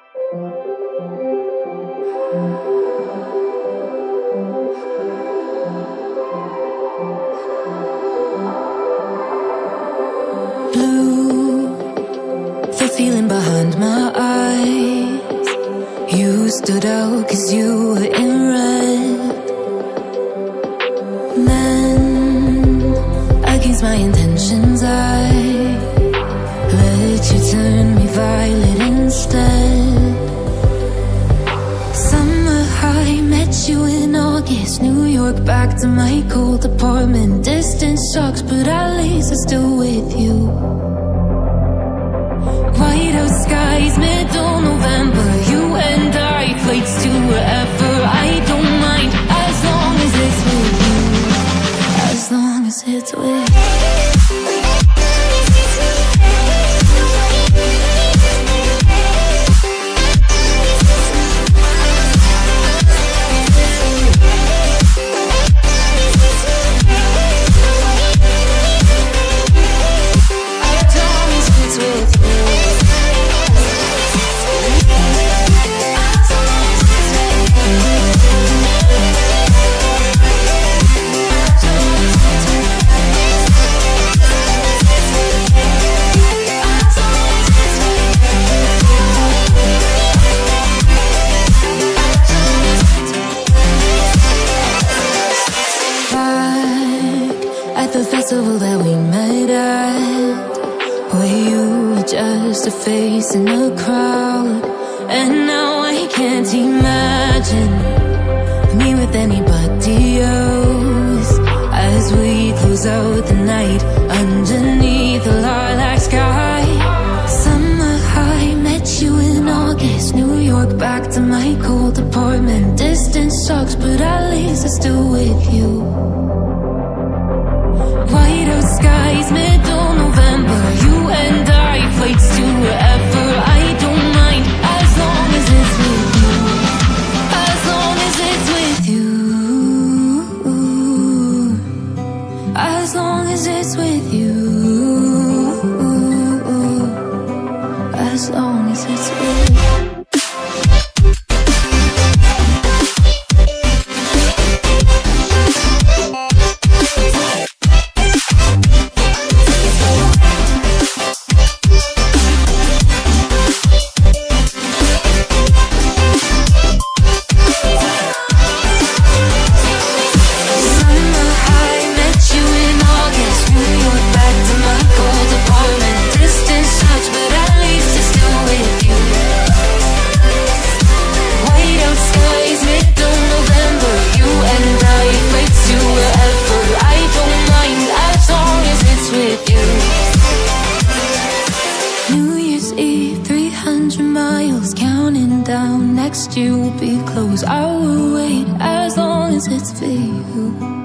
Blue, the feeling behind my eyes. You stood out 'cause you were in red. Then, against my intentions, I let you turn me violet instead. Summer high, met you in August. New York, back to my cold apartment. Distance sucks, but at least I'm still with you. Whiteout skies, middle November. You and I, flights to wherever. I don't mind, as long as it's with you. As long as it's with you. The festival that we met at, where you were just a face in the crowd. And now I can't imagine me with anybody else, as we close out the night underneath the lilac sky. Summer high, met you in August. New York, back to my cold apartment. Distance sucks, but at least I'm still with you. Whiteout skies, middle November. You and I, flights to wherever. I don't mind, as long as it's with you. As long as it's with you. As long as it's with you. As long as it's with you. Next year will be close. I will wait as long as it's for you.